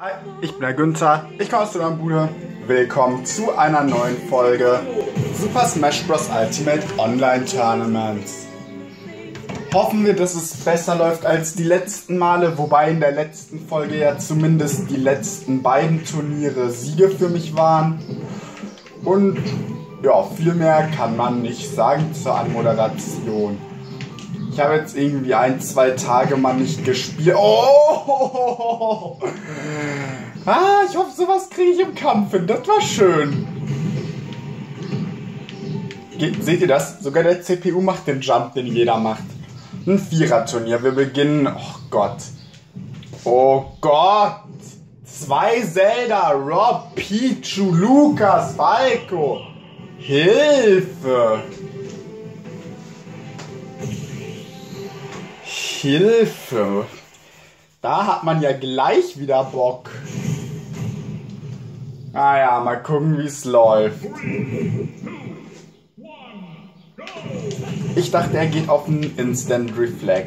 Hi, ich bin der Günther, ich komme aus der Bude. Willkommen zu einer neuen Folge Super Smash Bros. Ultimate Online Tournaments. Hoffen wir, dass es besser läuft als die letzten Male, wobei in der letzten Folge ja zumindest die letzten beiden Turniere Siege für mich waren. Und ja, viel mehr kann man nicht sagen zur Anmoderation. Ich habe jetzt irgendwie 1-2 Tage mal nicht gespielt. Oh! Ich hoffe, sowas kriege ich im Kampf hin. Das war schön. Seht ihr das? Sogar der CPU macht den Jump, den jeder macht. Ein Vierer-Turnier. Wir beginnen... Oh Gott. Oh Gott. 2 Zelda, Rob, Pichu, Lukas, Falco. Hilfe. Hilfe. Da hat man ja gleich wieder Bock. Naja, mal gucken, wie es läuft. Ich dachte, er geht auf einen Instant Reflect.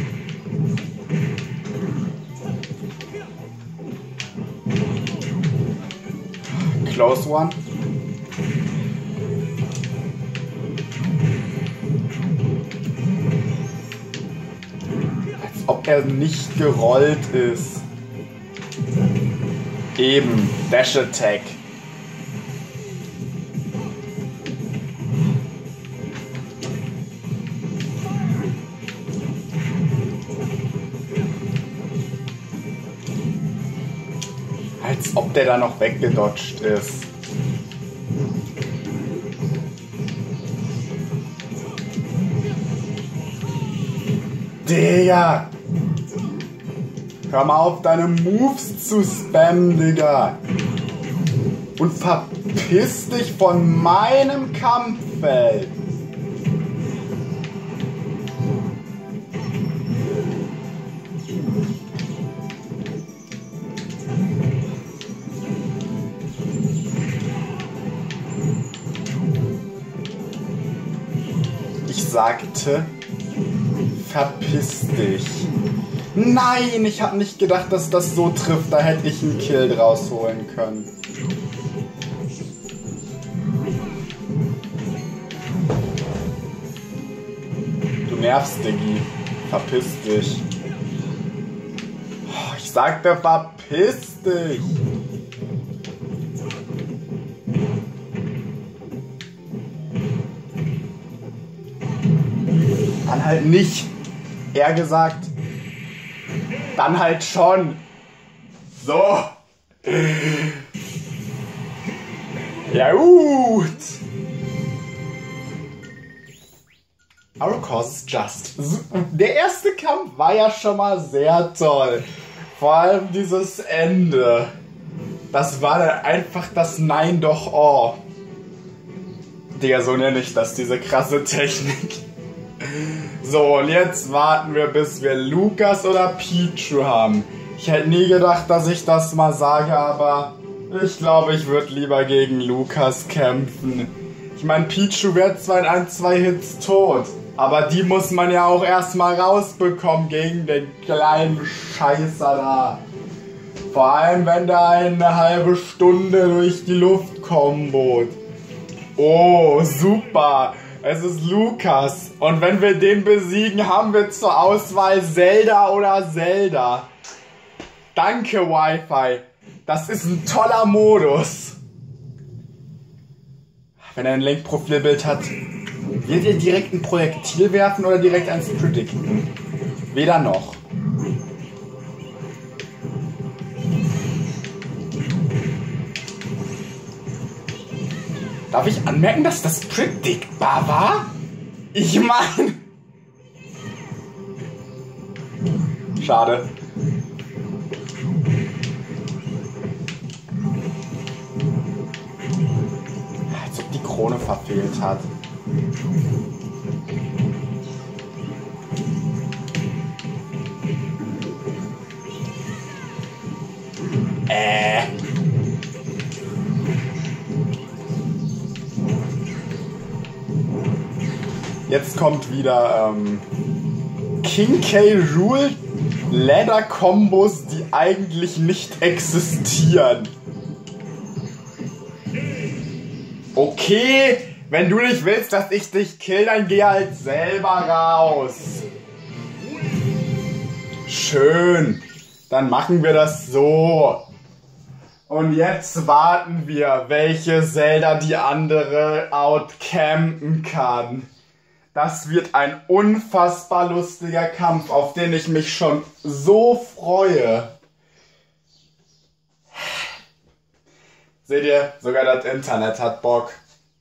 Close one. Als ob er nicht gerollt ist. Eben, Dash Attack. Als ob der da noch weggedodged ist. Digga! Hör mal auf, deine Moves zu spammen, Digga! Und verpiss dich von meinem Kampffeld! Ich sagte, verpiss dich. Nein, ich habe nicht gedacht, dass das so trifft. Da hätte ich einen Kill draus holen können. Du nervst, Diggi. Verpiss dich. Ich sagte, verpiss dich. Dann halt nicht. Eher gesagt, dann halt schon. So. Ja gut. Our cause is just. Der erste Kampf war ja schon mal sehr toll. Vor allem dieses Ende. Das war dann einfach das Nein doch oh. Digga, so nenne ich das, diese krasse Technik. So, und jetzt warten wir, bis wir Lukas oder Pichu haben. Ich hätte nie gedacht, dass ich das mal sage, aber ich glaube, ich würde lieber gegen Lukas kämpfen. Ich meine, Pichu wird zwar in 1-2 Hits tot, aber die muss man ja auch erstmal rausbekommen gegen den kleinen Scheißer da. Vor allem, wenn der eine halbe Stunde durch die Luft kombot. Oh, super. Es ist Lukas. Und wenn wir den besiegen, haben wir zur Auswahl Zelda oder Zelda. Danke, Wi-Fi. Das ist ein toller Modus. Wenn er ein Link-Profilbild hat, wird er direkt ein Projektil werfen oder direkt eins predikten? Weder noch. Darf ich anmerken, dass das predictbar war? Ich meine... Schade. Als ob die Krone verfehlt hat. Jetzt kommt wieder King K. Rool Ladder-Kombos, die eigentlich nicht existieren. Okay, wenn du nicht willst, dass ich dich kill, dann geh halt selber raus. Schön, dann machen wir das so. Und jetzt warten wir, welche Zelda die andere outcampen kann. Das wird ein unfassbar lustiger Kampf, auf den ich mich schon so freue. Seht ihr, sogar das Internet hat Bock.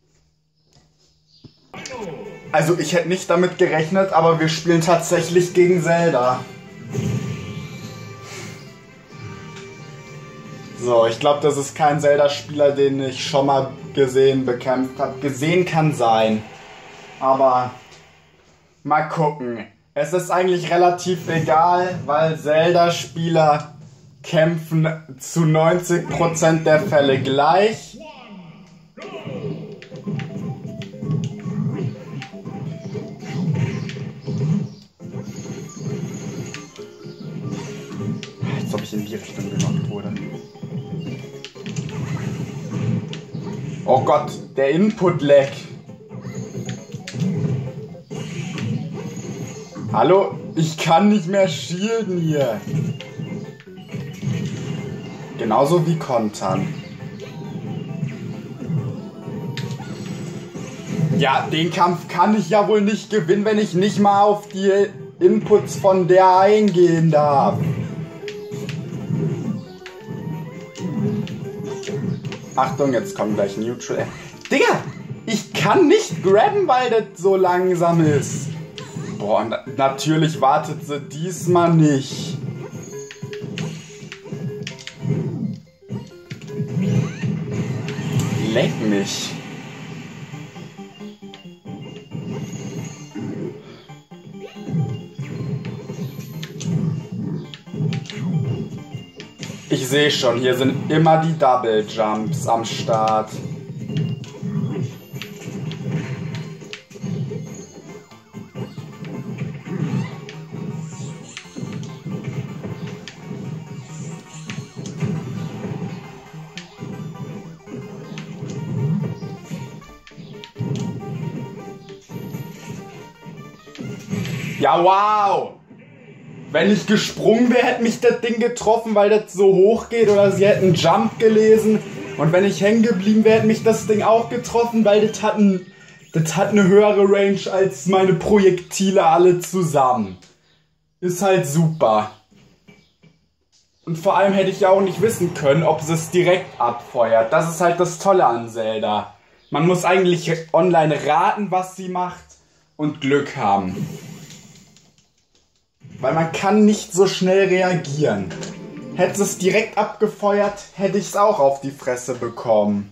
Also ich hätte nicht damit gerechnet, aber wir spielen tatsächlich gegen Zelda. So, ich glaube, das ist kein Zelda-Spieler, den ich schon mal bekämpft habe. Gesehen kann sein. Aber mal gucken. Es ist eigentlich relativ egal, weil Zelda-Spieler kämpfen zu 90% der Fälle gleich. Als ob ich in die Richtung gelockt wurde. Oh Gott, der Input-Lag. Hallo, ich kann nicht mehr shielden hier. Genauso wie kontern. Ja, den Kampf kann ich ja wohl nicht gewinnen, wenn ich nicht mal auf die Inputs von der eingehen darf. Achtung, jetzt kommt gleich Neutral. Digga, ich kann nicht grabben, weil das so langsam ist. Boah, natürlich wartet sie diesmal nicht. Leck mich. Ich sehe schon, hier sind immer die Double Jumps am Start. Ja, wow! Wenn ich gesprungen wäre, hätte mich das Ding getroffen, weil das so hoch geht. Oder sie hätten Jump gelesen. Und wenn ich hängen geblieben wäre, hätte mich das Ding auch getroffen, weil das hat eine höhere Range als meine Projektile alle zusammen. Ist halt super. Und vor allem hätte ich ja auch nicht wissen können, ob sie es direkt abfeuert. Das ist halt das Tolle an Zelda. Man muss eigentlich online raten, was sie macht und Glück haben. Weil man kann nicht so schnell reagieren. Hätte es direkt abgefeuert, hätte ich es auch auf die Fresse bekommen.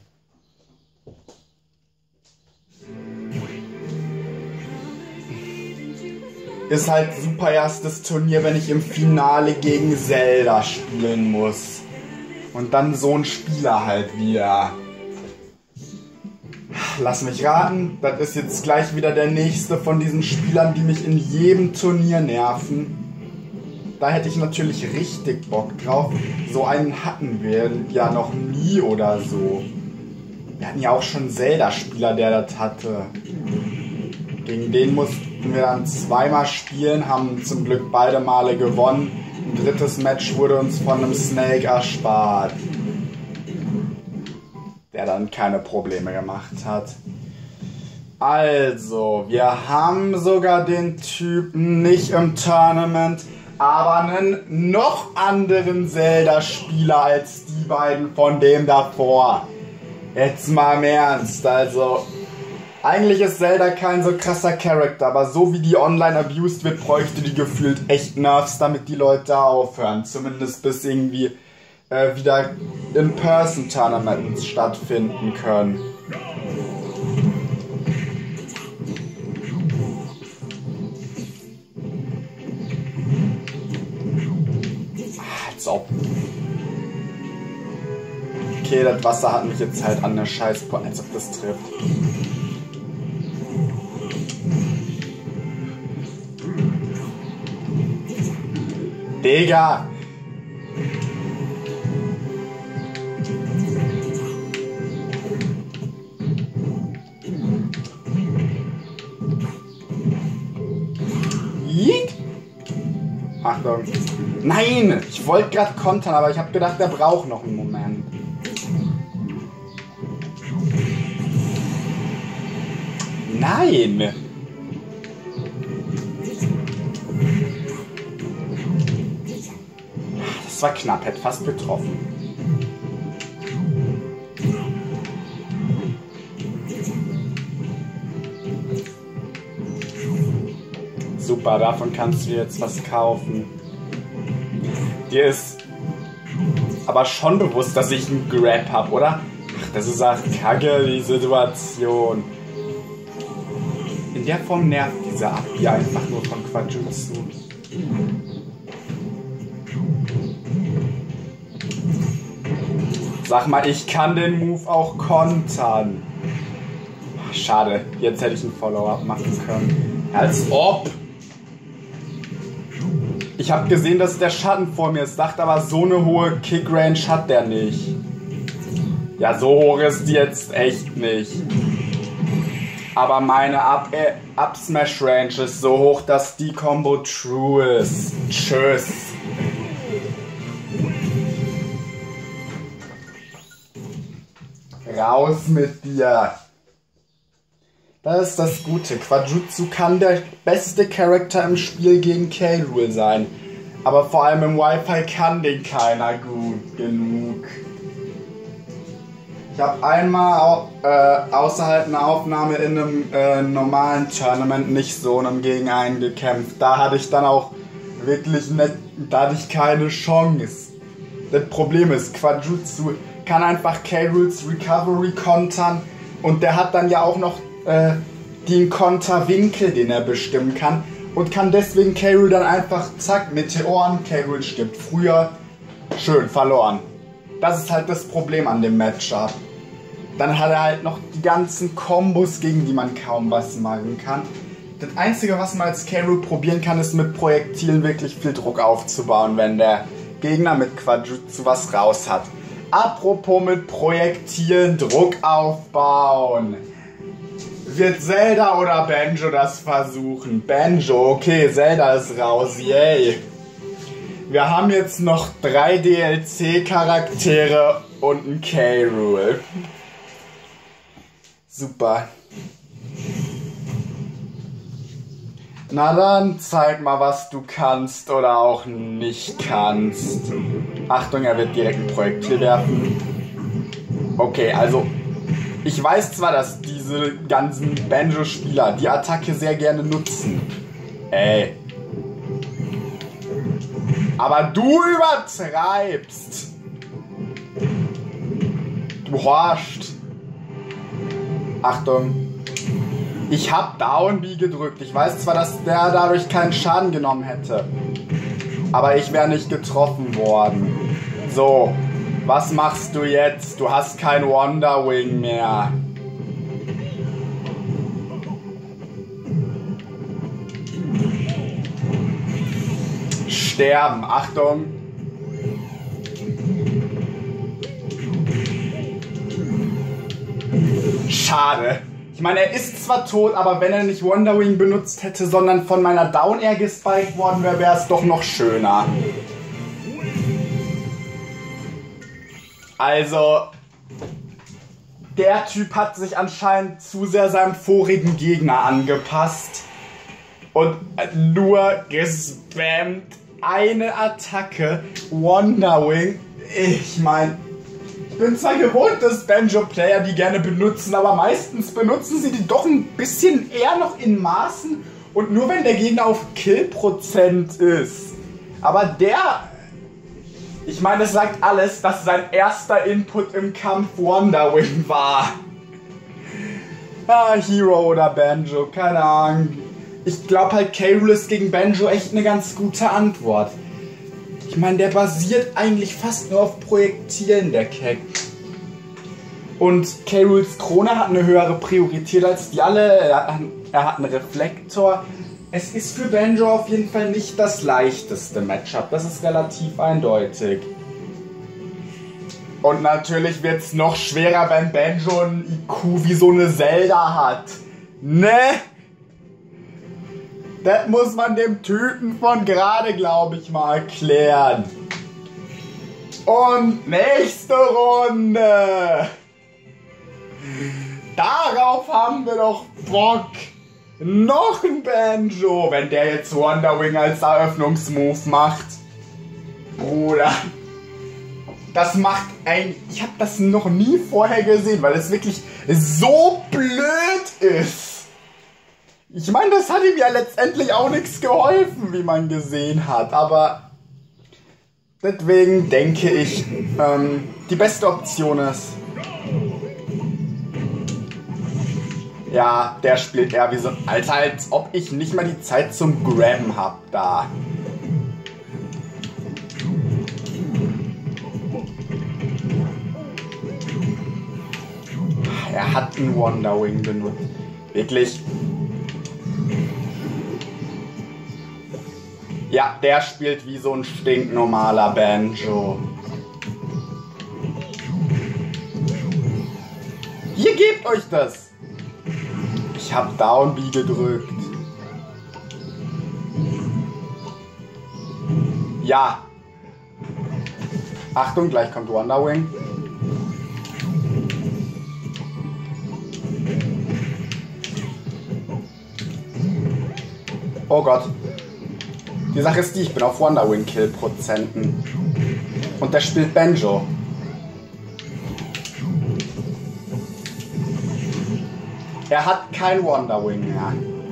Ist halt super erstes Turnier, wenn ich im Finale gegen Zelda spielen muss. Und dann so ein Spieler halt wieder. Lass mich raten, das ist jetzt gleich wieder der nächste von diesen Spielern, die mich in jedem Turnier nerven. Da hätte ich natürlich richtig Bock drauf. So einen hatten wir ja noch nie oder so. Wir hatten ja auch schon einen Zelda-Spieler, der das hatte. Gegen den mussten wir dann zweimal spielen, haben zum Glück beide Male gewonnen. Ein drittes Match wurde uns von einem Snake erspart, der dann keine Probleme gemacht hat. Also, wir haben sogar den Typen nicht im Tournament, aber einen noch anderen Zelda-Spieler als die beiden von dem davor. Jetzt mal im Ernst, also eigentlich ist Zelda kein so krasser Charakter, aber so wie die online abused wird, bräuchte die gefühlt echt Nerfs, damit die Leute aufhören. Zumindest bis irgendwie wieder In-Person-Tournaments stattfinden können. Als ob. Okay, das Wasser hat mich jetzt halt an der Scheiß... Als ob das trifft. Digga! Yeet. Achtung. Nein! Ich wollte gerade kontern, aber ich habe gedacht, der braucht noch einen Moment. Nein! Das war knapp, hätte fast getroffen. Super, davon kannst du jetzt was kaufen. Dir ist aber schon bewusst, dass ich einen Grab habe, oder? Ach, das ist auch kacke, die Situation. In der Form nervt dieser Abi einfach nur von Quajutsu. Sag mal, ich kann den Move auch kontern. Ach, schade, jetzt hätte ich einen Follow-up machen können. Als ob! Ich habe gesehen, dass der Schatten vor mir ist, dachte aber, so eine hohe Kick-Range hat der nicht. Ja, so hoch ist die jetzt echt nicht. Aber meine Up-Smash-Range ist so hoch, dass die Combo true ist. Tschüss. Raus mit dir. Das ist das Gute. Quajutsu kann der beste Charakter im Spiel gegen K. Rool sein. Aber vor allem im Wi-Fi kann den keiner gut genug. Ich habe einmal außerhalb einer Aufnahme in einem normalen Tournament nicht so einem gegen einen gekämpft. Da hatte ich dann auch wirklich nicht, da hatte ich keine Chance. Das Problem ist, Quajutsu kann einfach K. Rools Recovery kontern und der hat dann ja auch noch den Konterwinkel, den er bestimmen kann und kann deswegen K. Rool dann einfach, zack, Meteoren, K. Rool stirbt früher, schön, verloren. Das ist halt das Problem an dem Matchup. Dann hat er halt noch die ganzen Kombos, gegen die man kaum was machen kann. Das Einzige, was man als K. Rool probieren kann, ist mit Projektilen wirklich viel Druck aufzubauen, wenn der Gegner mit Quajutsu was raus hat. Apropos mit Projektilen Druck aufbauen. Wird Zelda oder Banjo das versuchen? Banjo, okay, Zelda ist raus, yay. Wir haben jetzt noch 3 DLC-Charaktere und einen K. Rool. Super. Na dann, zeig mal, was du kannst oder auch nicht kannst. Achtung, er wird direkt ein Projektil werfen. Okay, also ich weiß zwar, dass diese ganzen Banjo-Spieler die Attacke sehr gerne nutzen. Ey. Aber du übertreibst. Du horchst. Achtung. Ich hab Down B gedrückt. Ich weiß zwar, dass der dadurch keinen Schaden genommen hätte. Aber ich wäre nicht getroffen worden. So. Was machst du jetzt? Du hast kein Wonder Wing mehr. Sterben. Achtung. Schade. Ich meine, er ist zwar tot, aber wenn er nicht Wonder Wing benutzt hätte, sondern von meiner Down Air gespiked worden wäre, wäre es doch noch schöner. Also, der Typ hat sich anscheinend zu sehr seinem vorigen Gegner angepasst und nur gespammt eine Attacke, Wonder Wing. Ich meine, ich bin zwar gewohnt, dass Banjo-Player die gerne benutzen, aber meistens benutzen sie die doch ein bisschen eher noch in Maßen und nur wenn der Gegner auf Kill-Prozent ist. Aber der... Ich meine, es sagt alles, dass sein erster Input im Kampf Wonder Wing war. Ah, Hero oder Banjo, keine Ahnung. Ich glaube halt, K. Rool ist gegen Banjo echt eine ganz gute Antwort. Ich meine, der basiert eigentlich fast nur auf Projektilen, der Keck. Und K. Rools Krone hat eine höhere Priorität als die alle. Er hat einen Reflektor. Es ist für Banjo auf jeden Fall nicht das leichteste Matchup. Das ist relativ eindeutig. Und natürlich wird es noch schwerer, wenn Banjo ein IQ wie so eine Zelda hat. Ne? Das muss man dem Typen von gerade, glaube ich, mal erklären. Und nächste Runde. Darauf haben wir doch Bock. Noch ein Banjo, wenn der jetzt Wonder Wing als Eröffnungsmove macht. Bruder. Das macht ein... Ich habe das noch nie vorher gesehen, weil es wirklich so blöd ist. Ich meine, das hat ihm ja letztendlich auch nichts geholfen, wie man gesehen hat. Aber deswegen denke ich, die beste Option ist... Ja, der spielt eher wie so... Alter, als ob ich nicht mal die Zeit zum Grabben hab da. Er hat einen Wonder Wing benutzt. Wirklich. Ja, der spielt wie so ein stinknormaler Banjo. Hier, gebt euch das! Ich hab Down B gedrückt. Ja. Achtung, gleich kommt Wonder Wing. Oh Gott. Die Sache ist die, ich bin auf Wonder Wing Kill Prozenten. Und der spielt Banjo. Er hat kein Wonder Wing mehr.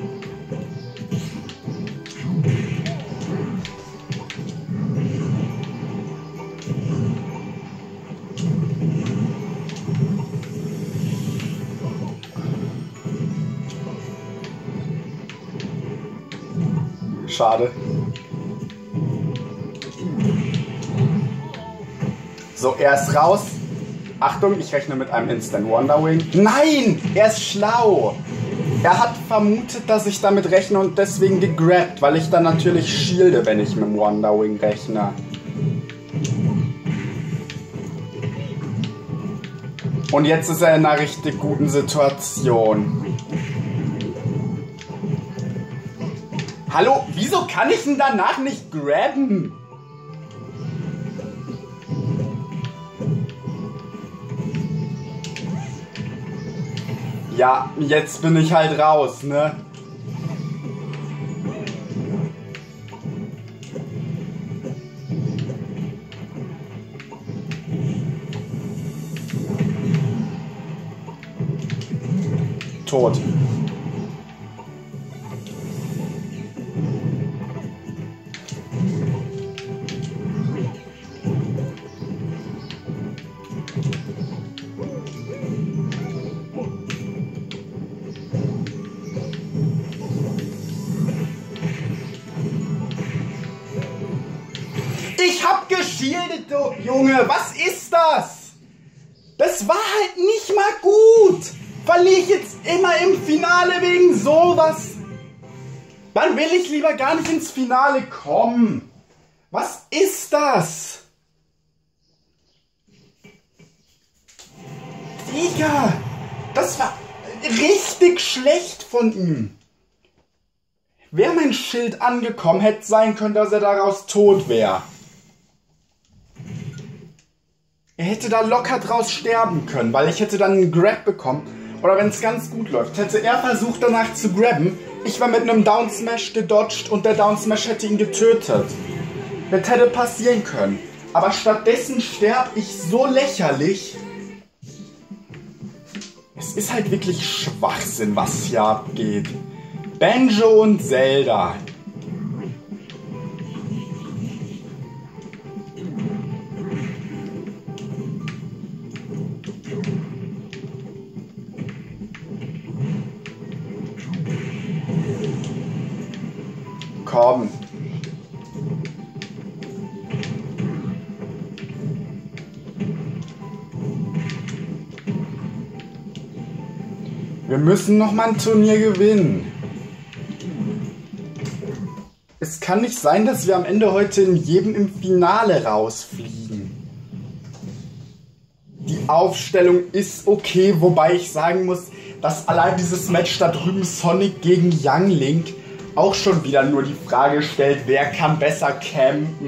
Schade. So, er ist raus. Achtung, ich rechne mit einem Instant Wonder Wing. Nein, er ist schlau. Er hat vermutet, dass ich damit rechne und deswegen gegrabt, weil ich dann natürlich shielde, wenn ich mit dem Wonder Wing rechne. Und jetzt ist er in einer richtig guten Situation. Hallo, wieso kann ich ihn danach nicht grabben? Ja, jetzt bin ich halt raus, ne? Tot. Ich hab geschildet, du Junge. Was ist das? Das war halt nicht mal gut. Verliere ich jetzt immer im Finale wegen sowas? Dann will ich lieber gar nicht ins Finale kommen. Was ist das? Digga, das war richtig schlecht von ihm. Wäre mein Schild angekommen, hätte sein können, dass er daraus tot wäre. Er hätte da locker draus sterben können, weil ich hätte dann einen Grab bekommen. Oder wenn es ganz gut läuft, hätte er versucht danach zu grabben. Ich war mit einem Down Smash gedodged und der Down Smash hätte ihn getötet. Das hätte passieren können. Aber stattdessen sterbe ich so lächerlich. Es ist halt wirklich Schwachsinn, was hier abgeht. Banjo und Zelda. Komm. Wir müssen noch mal ein Turnier gewinnen. kann nicht sein, dass wir am Ende heute in jedem im Finale rausfliegen. Die Aufstellung ist okay, wobei ich sagen muss, dass allein dieses Match da drüben Sonic gegen Young Link auch schon wieder nur die Frage stellt, wer kann besser campen.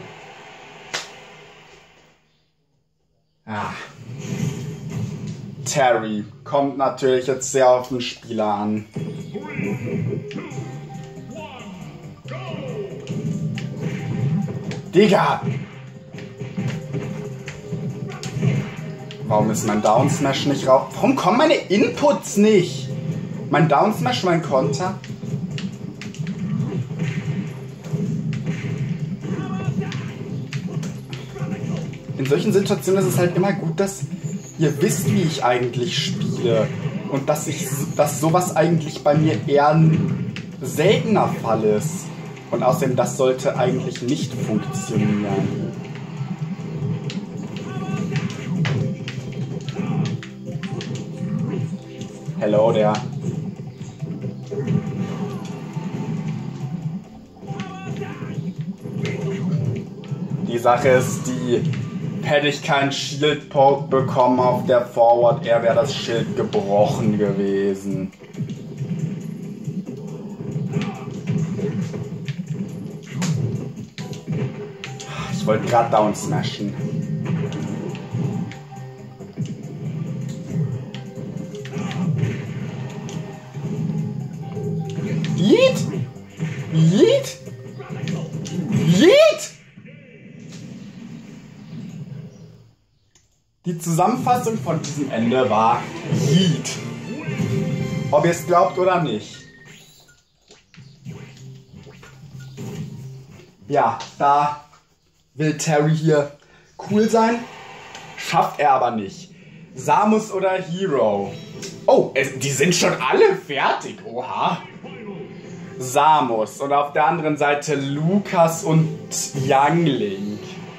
Ah. Terry kommt natürlich jetzt sehr auf den Spieler an. Digga! Warum ist mein Down Smash nicht raus? Warum kommen meine Inputs nicht? Mein Down Smash, mein Konter? In solchen Situationen ist es halt immer gut, dass ihr wisst, wie ich eigentlich spiele. Und dass sowas eigentlich bei mir eher ein seltener Fall ist. Und außerdem, das sollte eigentlich nicht funktionieren. Hello there. Die Sache ist die, hätte ich keinen Shield Poke bekommen auf der Forward Air, wäre das Schild gebrochen gewesen. Ich wollte gerade down smashen. Yeet! Yeet! Yeet! Die Zusammenfassung von diesem Ende war Yeet. Ob ihr es glaubt oder nicht. Ja, da will Terry hier cool sein, schafft er aber nicht. Samus oder Hero? Oh, die sind schon alle fertig, oha. Samus und auf der anderen Seite Lukas und Young Link.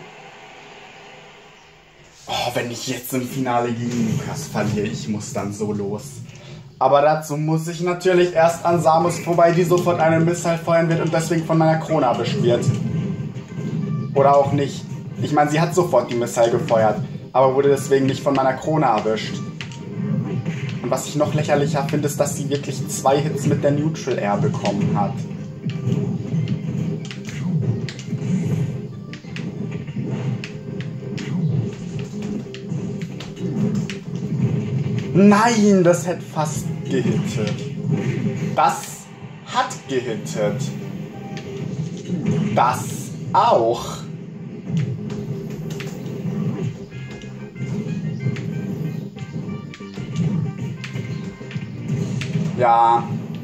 Oh, wenn ich jetzt im Finale gegen Lukas verliere, ich muss dann so los. Aber dazu muss ich natürlich erst an Samus vorbei, die sofort einen Missile feuern wird und deswegen von meiner Krone erwischt wird. Oder auch nicht. Ich meine, sie hat sofort die Missile gefeuert, aber wurde deswegen nicht von meiner Krone erwischt. Und was ich noch lächerlicher finde, ist, dass sie wirklich 2 Hits mit der Neutral Air bekommen hat. Nein, das hätte fast gehittet. Das hat gehittet. Das auch. Ja.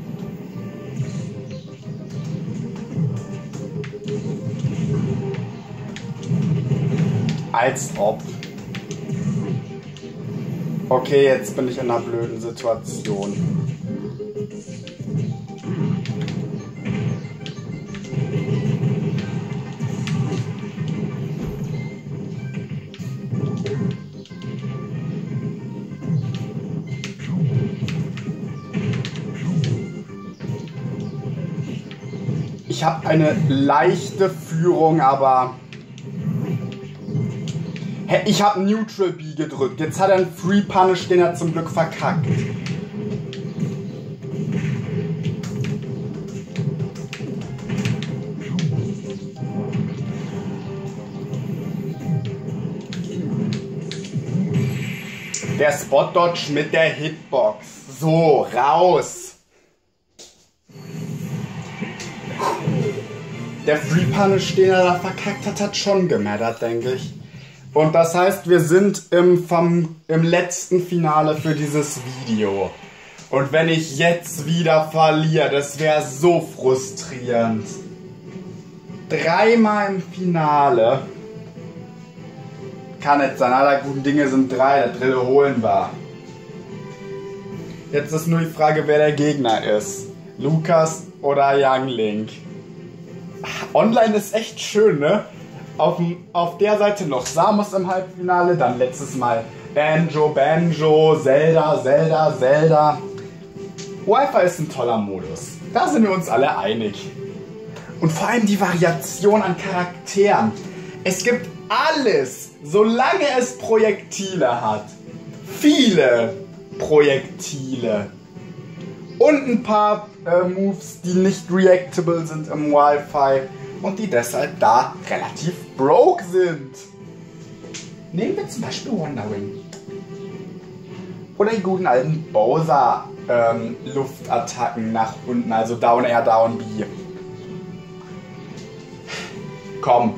Als ob. Okay, jetzt bin ich in einer blöden Situation. Ich habe eine leichte Führung, aber ich habe Neutral B gedrückt. Jetzt hat er einen Free Punish, den er zum Glück verkackt. Der Spot Dodge mit der Hitbox. So, raus. Der Free Punish, den er da verkackt hat, hat schon gemattert, denke ich. Und das heißt, wir sind im letzten Finale für dieses Video. Und wenn ich jetzt wieder verliere, das wäre so frustrierend. 3-mal im Finale. Kann nicht sein, aller guten Dinge sind 3, der dritte holen wir. Jetzt ist nur die Frage, wer der Gegner ist. Lukas oder Young Link. Online ist echt schön, ne? Auf der Seite noch Samus im Halbfinale, dann letztes Mal Banjo, Zelda. Wi-Fi ist ein toller Modus. Da sind wir uns alle einig. Und vor allem die Variation an Charakteren. Es gibt alles, solange es Projektile hat. Viele Projektile. Und ein paar Moves, die nicht reactable sind im Wi-Fi und die deshalb da relativ broke sind. Nehmen wir zum Beispiel Wondering. Oder die guten alten Bowser Luftattacken nach unten, also Down Air, Down B. Komm.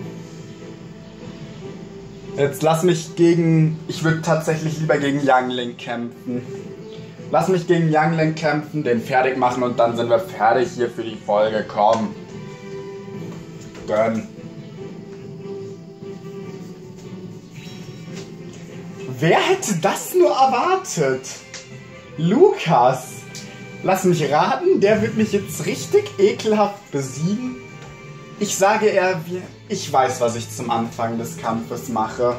Jetzt lass mich gegen... Ich würde tatsächlich lieber gegen Youngling kämpfen. Lass mich gegen Youngling kämpfen, den fertig machen und dann sind wir fertig hier für die Folge. Komm. Gönn. Wer hätte das nur erwartet? Lukas. Lass mich raten, der wird mich jetzt richtig ekelhaft besiegen. Ich sage ich weiß, was ich zum Anfang des Kampfes mache.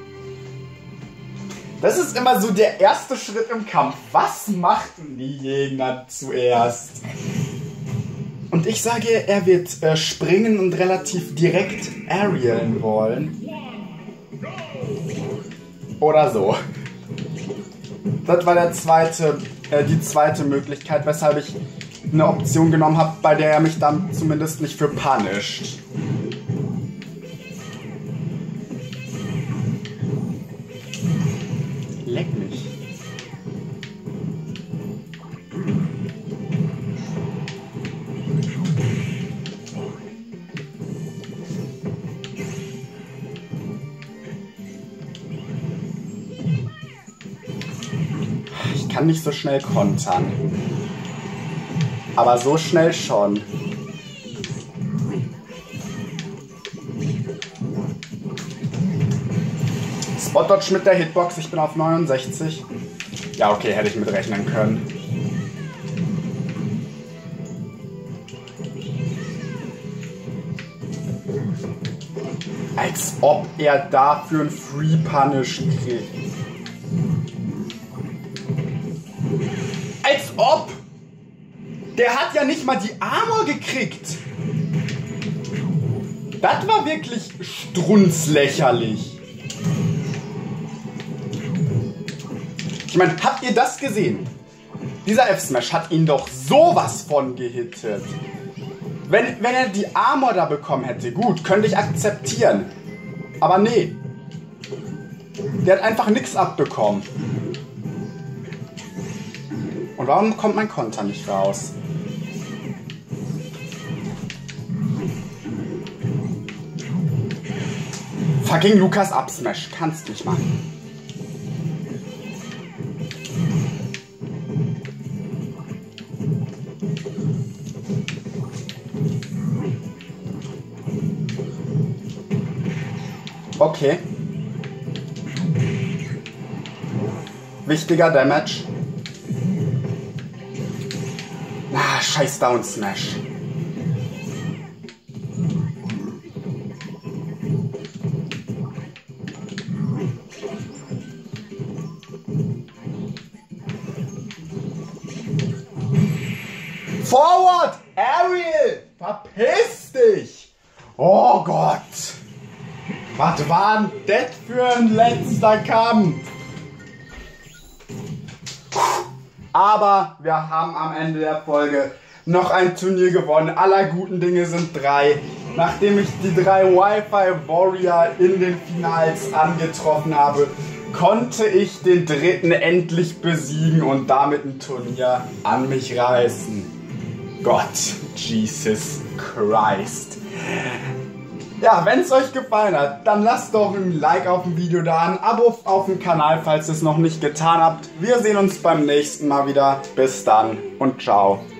Das ist immer so der erste Schritt im Kampf. Was machten die Gegner zuerst? Und ich sage, er wird springen und relativ direkt aerialen wollen. Oder so. Das war die zweite Möglichkeit, weshalb ich eine Option genommen habe, bei der er mich dann zumindest nicht für punished. Leck mich. Ich kann nicht so schnell kontern. Aber so schnell schon. Spot Dodge mit der Hitbox, ich bin auf 69. Ja, okay, hätte ich mit rechnen können. Als ob er dafür einen Free Punish kriegt. Als ob! Der hat ja nicht mal die Armor gekriegt. Das war wirklich strunzlächerlich. Ich meine, habt ihr das gesehen? Dieser F-Smash hat ihn doch sowas von gehittet. Wenn er die Armor da bekommen hätte, gut, könnte ich akzeptieren. Aber nee. Der hat einfach nichts abbekommen. Und warum kommt mein Konter nicht raus? Fucking Lukas Up-Smash. Kannst nicht machen. Okay. Wichtiger Damage. Ah, scheiß Down Smash. Forward! Ariel! Verpiss dich! Oh Gott! Was war denn das für ein letzter Kampf? Aber wir haben am Ende der Folge noch ein Turnier gewonnen. Aller guten Dinge sind 3. Nachdem ich die 3 Wi-Fi Warrior in den Finals angetroffen habe, konnte ich den dritten endlich besiegen und damit ein Turnier an mich reißen. Gott, Jesus Christ. Ja, wenn es euch gefallen hat, dann lasst doch ein Like auf dem Video da, ein Abo auf dem Kanal, falls ihr es noch nicht getan habt. Wir sehen uns beim nächsten Mal wieder. Bis dann und ciao.